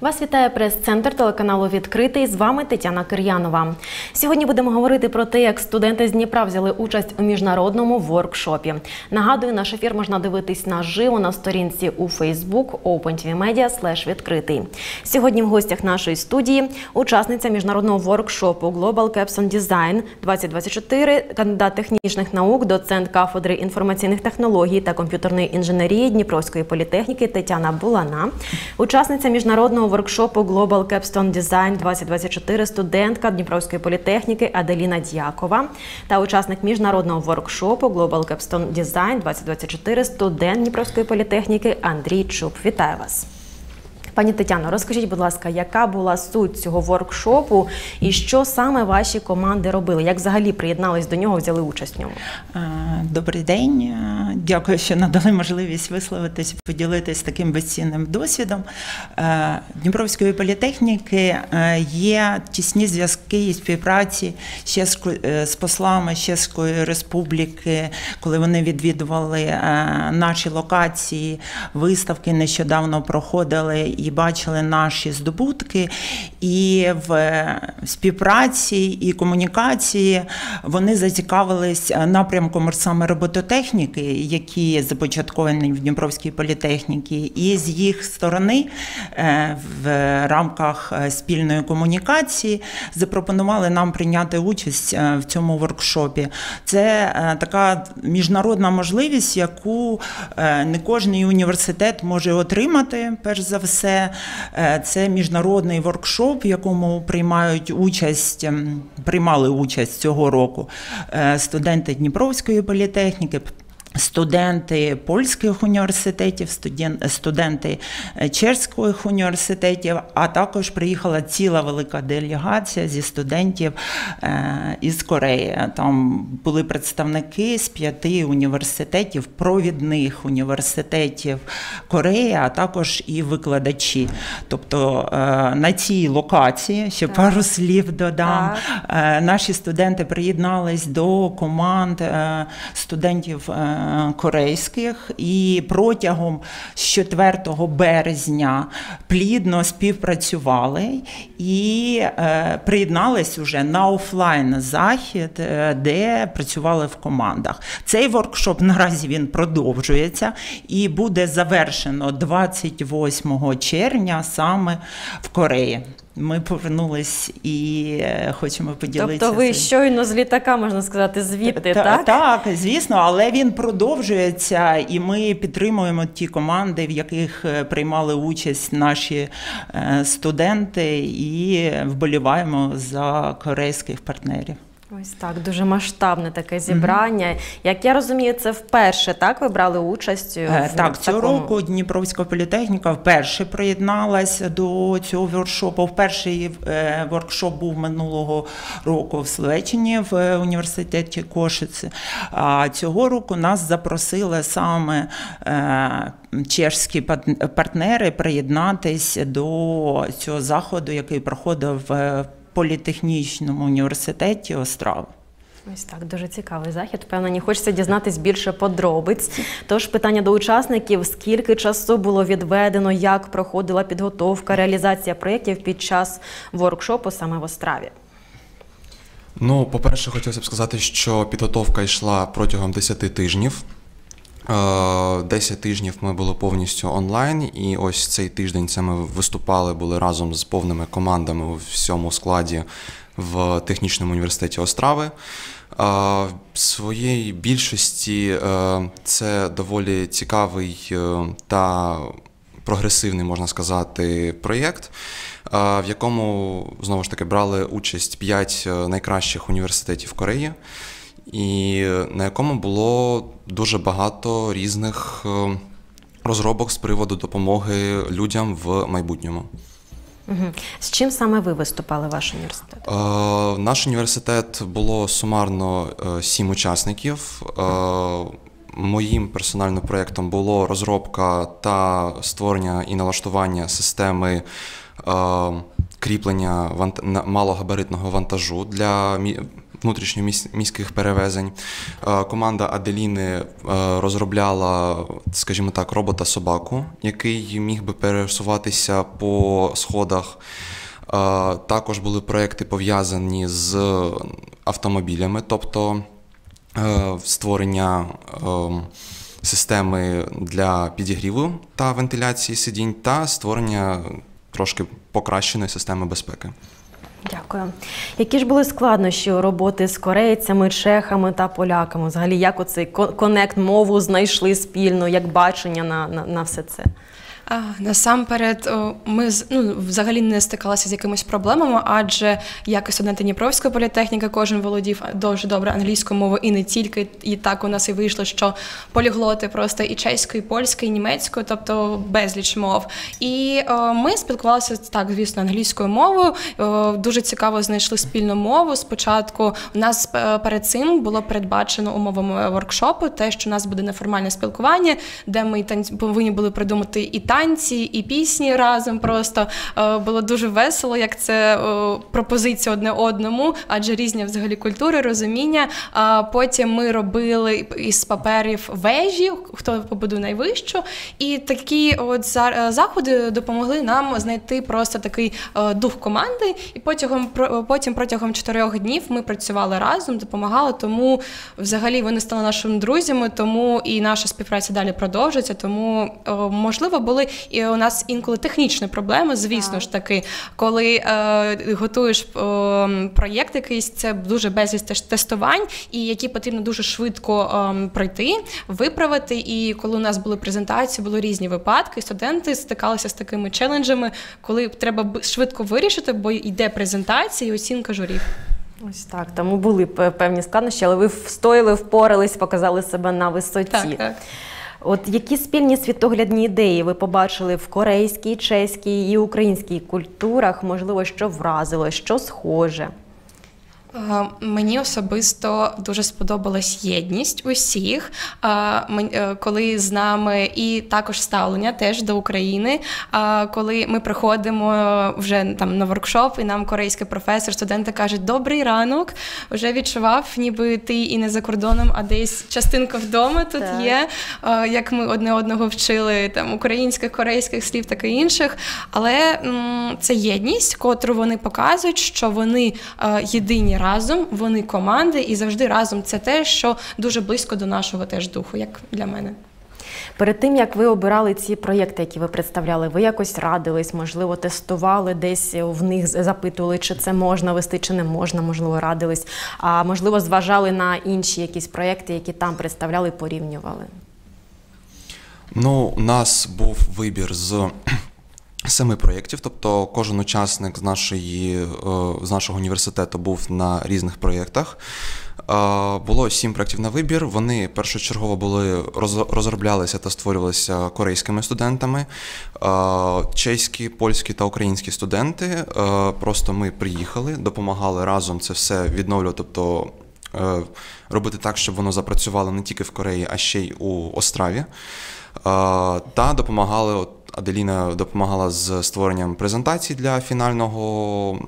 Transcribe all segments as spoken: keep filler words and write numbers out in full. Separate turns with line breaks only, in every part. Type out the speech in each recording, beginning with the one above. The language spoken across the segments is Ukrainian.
Вас вітає прес-центр телеканалу «Відкритий». З вами Тетяна Кир'янова. Сьогодні будемо говорити про те, як студенти з Дніпра взяли участь у міжнародному воркшопі. Нагадую, наш ефір можна дивитись наживо на сторінці у Facebook OpenTVMedia слеш відкритий. Сьогодні в гостях нашої студії учасниця міжнародного воркшопу Global Capstone Design двадцять двадцять чотири, кандидат технічних наук, доцент кафедри інформаційних технологій та комп'ютерної інженерії Дніпровської політехніки Тетяна Булана, учасниця міжнародного воркшопу Global Capstone Design двадцять двадцять чотири, студентка Дніпровської політехніки Аделіна Дьякова та учасник міжнародного воркшопу Global Capstone Design двадцять двадцять чотири, студент Дніпровської політехніки Андрій Чуб. Вітаю вас. Пані Тетяно, розкажіть, будь ласка, яка була суть цього воркшопу і що саме ваші команди робили? Як взагалі приєднались до нього, взяли участь в ньому?
Добрий день. Дякую, що надали можливість висловитись, поділитись таким безцінним досвідом. Дніпровської політехніки є тісні зв'язки і співпраці ще з послами Чеської Республіки, коли вони відвідували наші локації, виставки нещодавно проходили і бачили наші здобутки, і в співпраці і комунікації вони зацікавились напрямком саме робототехніки, які започатковані в Дніпровській політехніці, і з їх сторони в рамках спільної комунікації запропонували нам прийняти участь в цьому воркшопі. Це така міжнародна можливість, яку не кожен університет може отримати, перш за все. Це міжнародний воркшоп, в якому приймають участь, приймали участь цього року студенти Дніпровської політехніки, студенти польських університетів, студенти чеських університетів, а також приїхала ціла велика делегація зі студентів із Кореї. Там були представники з п'яти університетів, провідних університетів Кореї, а також і викладачі. Тобто на цій локації, ще так. пару слів додам, так. наші студенти приєднались до команд студентів корейських і протягом з четвертого березня плідно співпрацювали і е, приєднались уже на офлайн захід, де працювали в командах. Цей воркшоп наразі він продовжується і буде завершено двадцять восьмого червня саме в Кореї. Ми повернулись і хочемо поділитися.
Тобто ви щойно з літака, можна сказати, звідти,
Та,
так?
Так, звісно, але він продовжується, і ми підтримуємо ті команди, в яких приймали участь наші студенти, і вболіваємо за корейських партнерів.
Ось так, дуже масштабне таке зібрання. Mm-hmm. Як я розумію, це вперше, так, ви брали участь в
Так,
в
цього
такому...
року Дніпровська політехніка вперше приєдналася до цього воркшопу. Перший е, воркшоп був минулого року в Словеччині, в університеті Кошиці. А цього року нас запросили саме е, чешські партнери приєднатись до цього заходу, який проходив в Політехнічному університеті Острави.
Ось так, дуже цікавий захід. Впевнені, хочеться дізнатись більше подробиць. Тож питання до учасників: скільки часу було відведено, як проходила підготовка, реалізація проєктів під час воркшопу саме в Остраві?
Ну, по-перше, хотілося б сказати, що підготовка йшла протягом десяти тижнів. десять тижнів ми були повністю онлайн, і ось цей тиждень це ми виступали, були разом з повними командами у всьому складі в Технічному університеті Острави. В своїй більшості це доволі цікавий та прогресивний, можна сказати, проєкт, в якому, знову ж таки, брали участь п'ять найкращих університетів Кореї, і на якому було дуже багато різних розробок з приводу допомоги людям в майбутньому.
Угу. З чим саме ви виступали, ваш університет?
Е, наш університет було сумарно е, сім учасників. Е, моїм персональним проєктом було розробка та створення і налаштування системи е, кріплення вант... малогабаритного вантажу для внутрішньоміських перевезень. Команда Аделіни розробляла, скажімо так, робота-собаку, який міг би пересуватися по сходах. Також були проекти пов'язані з автомобілями, тобто створення системи для підігріву та вентиляції сидінь та створення трошки покращеної системи безпеки.
Дякую. Які ж були складнощі у роботи з корейцями, чехами та поляками? Взагалі, як оцей конект, мову знайшли спільно, як бачення на, на, на все це?
А, насамперед, ми ну, взагалі не стикалися з якимись проблемами, адже як і студенти Дніпровської політехніки, кожен володів дуже добре англійською мовою і не тільки. І так у нас і вийшло, що поліглоти просто і чеською, і польською, і німецькою, тобто безліч мов. І о, ми спілкувалися, так, звісно, англійською мовою. О, дуже цікаво знайшли спільну мову. Спочатку у нас перед цим було передбачено умовами воркшопу те, що у нас буде неформальне спілкування, де ми повинні були придумати і танці, танці і пісні разом просто. Було дуже весело, як це пропозиція одне одному, адже різні взагалі культури, розуміння. Потім ми робили із паперів вежі, хто побудує найвищу, і такі от заходи допомогли нам знайти просто такий дух команди, і потім, потім протягом чотирьох днів ми працювали разом, допомагали, тому взагалі вони стали нашими друзями, тому і наша співпраця далі продовжується, тому можливо були і у нас інколи технічні проблеми, звісно ж таки, коли е, готуєш е, проєкт якийсь, це дуже безліч тестувань, і які потрібно дуже швидко е, пройти, виправити, і коли у нас були презентації, були різні випадки, студенти стикалися з такими челенджами, коли треба швидко вирішити, бо йде презентація і оцінка журі.
Ось так, тому були певні складнощі, але ви встояли, впорались, показали себе на висоті.
Так, так.
От які спільні світоглядні ідеї ви побачили в корейській, чеській і українській культурах, можливо, що вразило, що схоже?
Мені особисто дуже сподобалась єдність усіх, коли з нами, і також ставлення теж до України, коли ми приходимо вже там на воркшоп, і нам корейський професор, студенти кажуть: «Добрий ранок», вже відчував, ніби ти і не за кордоном, а десь частинка вдома тут так є, як ми одне одного вчили, там, українських, корейських слів, так і інших, але м, це єдність, котру вони показують, що вони єдині разом, вони команди, і завжди разом. Це те, що дуже близько до нашого теж духу, як для мене.
Перед тим, як ви обирали ці проєкти, які ви представляли, ви якось радились, можливо, тестували, десь в них запитували, чи це можна вести, чи не можна, можливо, радились, а можливо, зважали на інші якісь проєкти, які там представляли, порівнювали?
Ну, у нас був вибір з семи проєктів, тобто кожен учасник з, нашої, з нашого університету був на різних проєктах. Було сім проєктів на вибір, вони першочергово були, розроблялися та створювалися корейськими студентами, чеські, польські та українські студенти. Просто ми приїхали, допомагали разом це все відновлювати, тобто робити так, щоб воно запрацювало не тільки в Кореї, а ще й у Острові. Та допомагали, Аделіна допомагала з створенням презентацій для фінального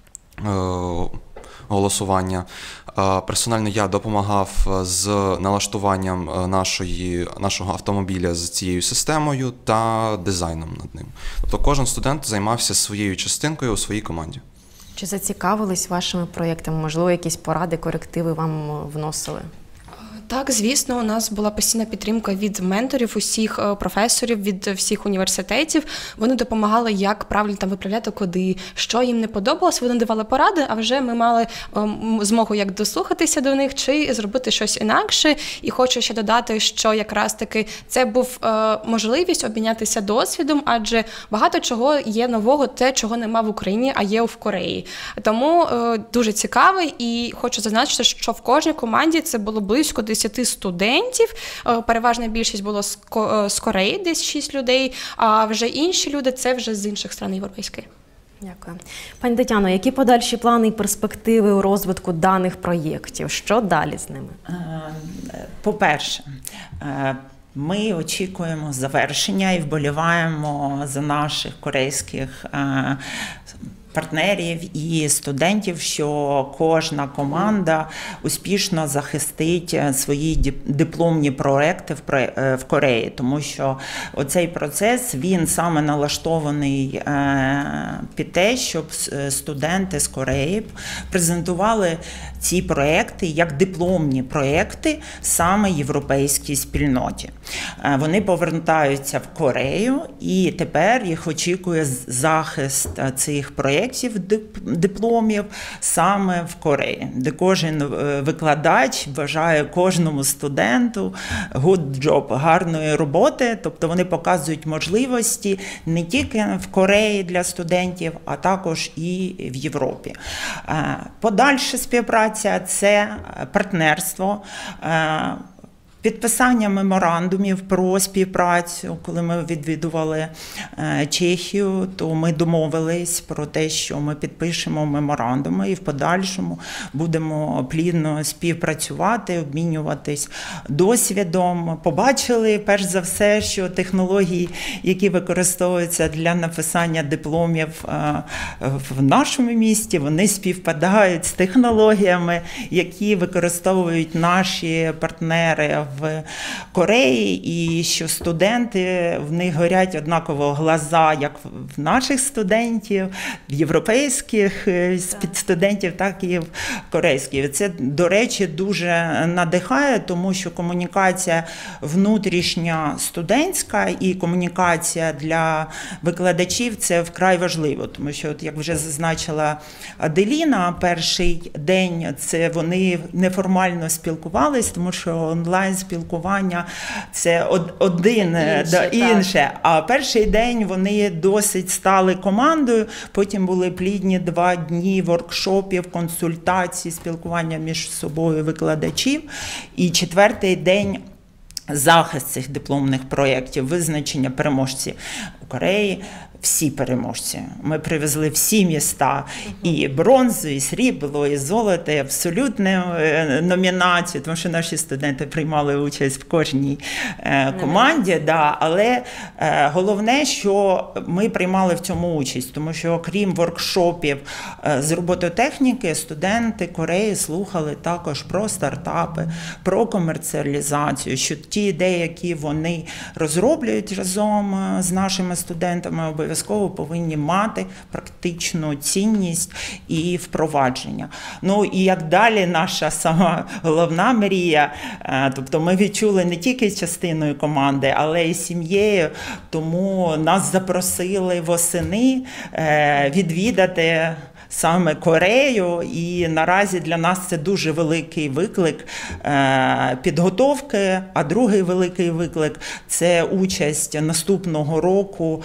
голосування. Персонально я допомагав з налаштуванням нашої, нашого автомобіля з цією системою та дизайном над ним. Тобто кожен студент займався своєю частинкою у своїй команді.
Чи зацікавились вашими проєктами? Можливо, якісь поради, корективи вам вносили?
Так, звісно, у нас була постійна підтримка від менторів, усіх професорів, від всіх університетів. Вони допомагали, як правильно там виправляти коди, що їм не подобалось, вони давали поради, а вже ми мали змогу як дослухатися до них, чи зробити щось інакше. І хочу ще додати, що якраз таки це був можливість обмінятися досвідом, адже багато чого є нового, те, чого нема в Україні, а є в Кореї. Тому дуже цікавий, і хочу зазначити, що в кожній команді це було близько десяти студентів, переважна більшість було з Кореї, десь шість людей, а вже інші люди – це вже з інших країн європейських.
Дякую. Пані Тетяно, які подальші плани і перспективи у розвитку даних проєктів? Що далі з ними?
По-перше, ми очікуємо завершення і вболіваємо за наших корейських партнерів і студентів, що кожна команда успішно захистить свої дипломні проекти в Кореї, тому що оцей процес, він саме налаштований під те, щоб студенти з Кореї презентували ці проекти як дипломні проекти саме європейській спільноті. Вони повертаються в Корею, і тепер їх очікує захист цих проєктів, дипломів саме в Кореї, де кожен викладач бажає кожному студенту good job, гарної роботи, тобто вони показують можливості не тільки в Кореї для студентів, а також і в Європі. Подальша співпраця – це партнерство, підписання меморандумів про співпрацю. Коли ми відвідували Чехію, то ми домовились про те, що ми підпишемо меморандуми і в подальшому будемо плідно співпрацювати, обмінюватись досвідом. Побачили, перш за все, що технології, які використовуються для написання дипломів в нашому місті, вони співпадають з технологіями, які використовують наші партнери в Кореї, і що студенти, в них горять однаково глаза, як в наших студентів, в європейських студентів, так і в корейських. Це, до речі, дуже надихає, тому що комунікація внутрішня студентська і комунікація для викладачів – це вкрай важливо, тому що, от, як вже зазначила Аделіна, перший день це вони неформально спілкувались, тому що онлайн спілкування – це один
інше,
да, інше. А перший день вони досить стали командою, потім були плідні два дні воркшопів, консультацій, спілкування між собою викладачів. І четвертий день – захист цих дипломних проєктів, визначення переможців у Кореї. Всі переможці. Ми привезли всі міста, і бронзу, і срібло, і золото, і абсолютну номінацію, тому що наші студенти приймали участь в кожній команді. Да, але головне, що ми приймали в цьому участь, тому що окрім воркшопів з робототехніки, студенти Кореї слухали також про стартапи, про комерціалізацію, що ті ідеї, які вони розроблюють разом з нашими студентами, обов'язково повинні мати практичну цінність і впровадження. Ну і як далі наша сама головна мрія, тобто ми відчули не тільки частиною команди, але й сім'єю, тому нас запросили восени відвідати саме Корею, і наразі для нас це дуже великий виклик підготовки, а другий великий виклик – це участь наступного року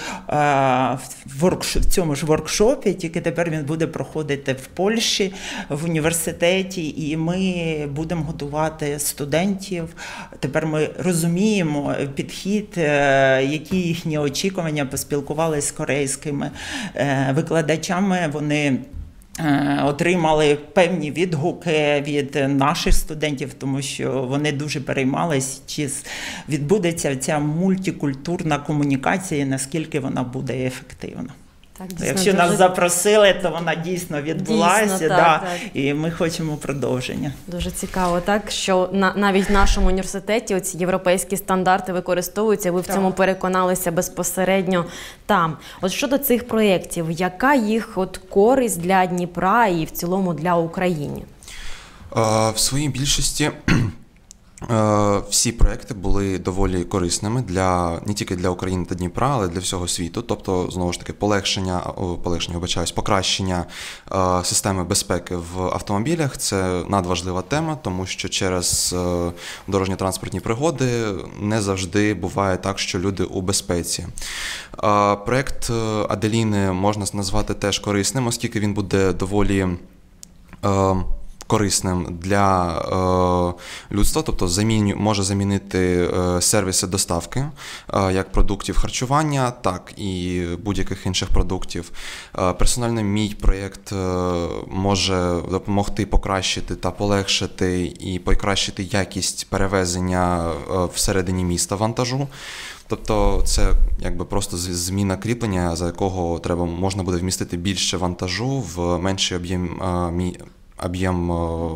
в цьому ж воркшопі, тільки тепер він буде проходити в Польщі, в університеті, і ми будемо готувати студентів. Тепер ми розуміємо підхід, які їхні очікування, поспілкувалися з корейськими викладачами, вони отримали певні відгуки від наших студентів, тому що вони дуже переймались, чи відбудеться ця мультикультурна комунікація, і наскільки вона буде ефективна. Так, дійсно, якщо дуже... нас запросили, то вона дійсно відбулася, дійсно, так, да, так. І ми хочемо продовження.
Дуже цікаво, так, що на, навіть в нашому університеті оці європейські стандарти використовуються, ви в так. цьому переконалися безпосередньо там. От щодо цих проєктів, яка їх от користь для Дніпра і в цілому для України?
В своїй більшості всі проекти були доволі корисними для не тільки для України та Дніпра, але для всього світу. Тобто, знову ж таки, полегшення, о, полегшення, вибачаюсь, покращення е, системи безпеки в автомобілях – це надважлива тема, тому що через е, дорожньо-транспортні пригоди не завжди буває так, що люди у безпеці. Е, проект Аделіни можна назвати теж корисним, оскільки він буде доволі е, корисним для е, людства, тобто заміню, може замінити е, сервіси доставки, е, як продуктів харчування, так і будь-яких інших продуктів. Е, персонально мій проєкт е, може допомогти покращити та полегшити і покращити якість перевезення е, всередині міста вантажу. Тобто це якби просто зміна кріплення, за якого треба, можна буде вмістити більше вантажу в менший об'єм, об'єм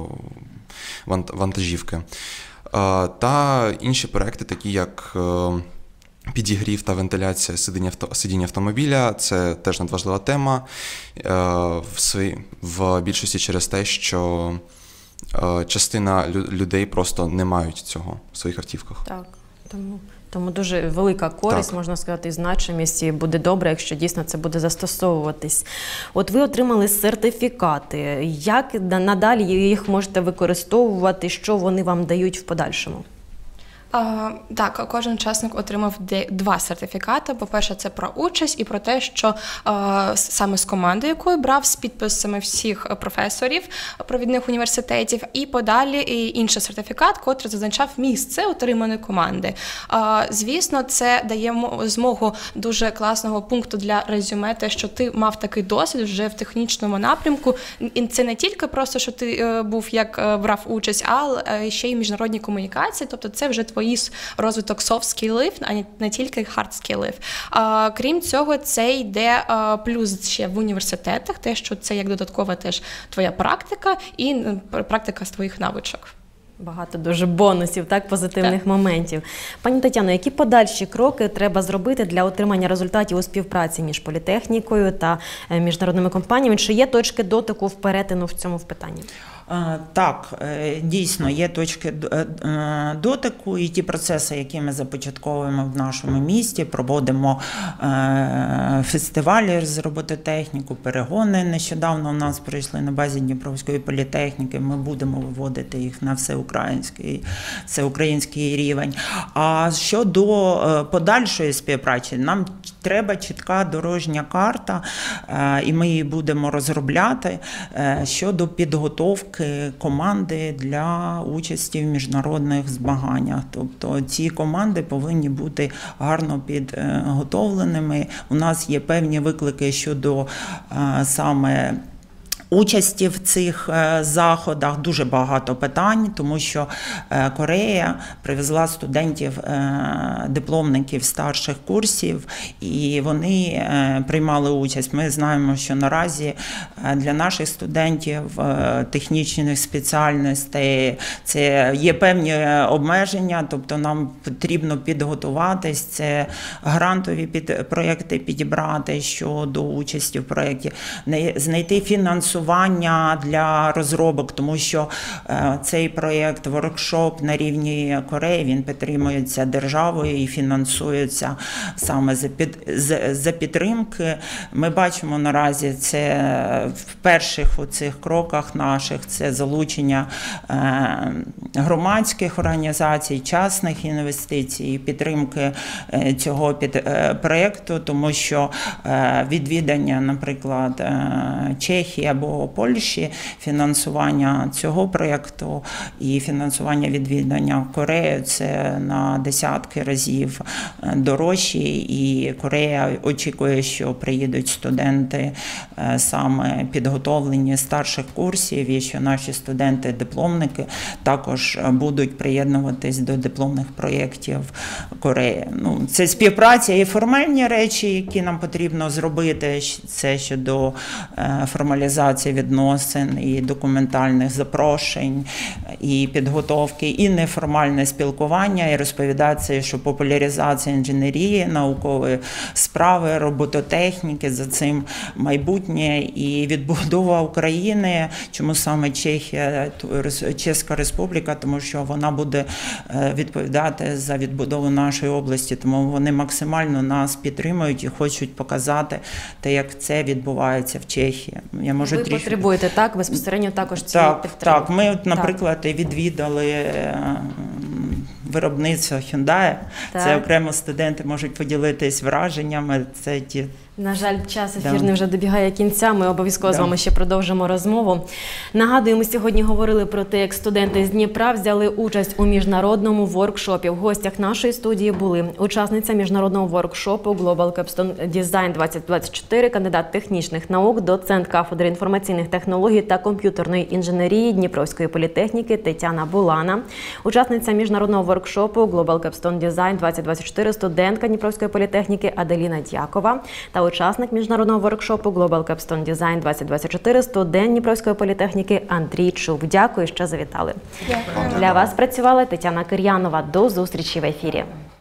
вантажівки. Та інші проекти, такі як підігрів та вентиляція сидіння автомобіля, це теж надважлива тема в, свої, в більшості через те, що частина людей просто не мають цього в своїх автівках.
Так, тому... Тому дуже велика користь,
так.
можна сказати, і значимість, і буде добре, якщо дійсно це буде застосовуватись. От ви отримали сертифікати. Як надалі їх можете використовувати, що вони вам дають в подальшому?
А, так, кожен учасник отримав два сертифікати. По-перше, це про участь і про те, що а, саме з командою, якою брав, з підписами всіх професорів провідних університетів, і подалі і інший сертифікат, котрий зазначав місце отриманої команди. А, звісно, це дає змогу дуже класного пункту для резюме, те, що ти мав такий досвід вже в технічному напрямку. І це не тільки просто, що ти був, як брав участь, а ще й міжнародні комунікації, тобто це вже твої розвиток софт-скілів, а не тільки хард-скілів. Крім цього, це йде а, плюс ще в університетах, те, що це як додаткова теж твоя практика і практика з твоїх навичок.
Багато дуже бонусів, так, позитивних
так.
моментів. Пані Тетяно, які подальші кроки треба зробити для отримання результатів у співпраці між політехнікою та міжнародними компаніями? Чи є точки дотику в перетину в цьому питанні?
Так, дійсно, є точки дотику, і ті процеси, які ми започатковуємо в нашому місті, проводимо фестивалі з робототехніку, перегони. Нещодавно у нас пройшли на базі Дніпровської політехніки, ми будемо виводити їх на всеукраїнський, всеукраїнський рівень. А щодо подальшої співпраці, нам треба чітка дорожня карта, і ми її будемо розробляти щодо підготовки команди для участі в міжнародних змаганнях. Тобто ці команди повинні бути гарно підготовленими. У нас є певні виклики щодо саме участі в цих заходах, дуже багато питань, тому що Корея привезла студентів, дипломників старших курсів, і вони приймали участь. Ми знаємо, що наразі для наших студентів технічних спеціальностей це є певні обмеження, тобто нам потрібно підготуватись, це грантові під проєкти підібрати щодо участі в проєкті, знайти фінансування для розробок, тому що е, цей проєкт, воркшоп на рівні Кореї, він підтримується державою і фінансується саме за, під, за, за підтримки. Ми бачимо наразі це в перших у цих кроках наших, це залучення е, громадських організацій, частних інвестицій, підтримки е, цього під, е, проєкту, тому що е, відвідання, наприклад, е, Чехії або Польщі, фінансування цього проєкту і фінансування відвідання в Корею – це на десятки разів дорожчі, і Корея очікує, що приїдуть студенти саме підготовлені з старших курсів, і що наші студенти-дипломники також будуть приєднуватись до дипломних проєктів Кореї. Ну, це співпраця і формальні речі, які нам потрібно зробити, це щодо формалізації відносин і документальних запрошень, і підготовки, і неформальне спілкування, і розповідація, що популяризація інженерії, наукової справи, робототехніки, за цим майбутнє, і відбудова України. Чому саме Чехія, Чеська Республіка? Тому що вона буде відповідати за відбудову нашої області, тому вони максимально нас підтримують і хочуть показати те, як це відбувається в Чехії. Я можу
Ви
трішки...
потребуєте, так, безпосередньо також цієї
так,
підтримки?
Так, ми, от, наприклад, так. відвідали виробництво Hyundai.
Так.
Це окремо студенти можуть поділитись враженнями. Це ті
На жаль, час
Да.
ефірний вже добігає кінця. Ми обов'язково з
Да.
вами ще продовжимо розмову. Нагадую, ми сьогодні говорили про те, як студенти з Дніпра взяли участь у міжнародному воркшопі. В гостях нашої студії були учасниця міжнародного воркшопу Global Capstone Design двадцять двадцять чотири, кандидат технічних наук, доцент кафедри інформаційних технологій та комп'ютерної інженерії Дніпровської політехніки Тетяна Булана, учасниця міжнародного воркшопу Global Capstone Design двадцять двадцять чотири, студентка Дніпровської політехніки Аделіна Дякова та учасник міжнародного воркшопу Global Capstone Design двадцять двадцять чотири, студент Дніпровської політехніки Андрій Чуб. Дякую, що завітали.
Дякую.
Для вас працювала Тетяна Кир'янова. До зустрічі в ефірі.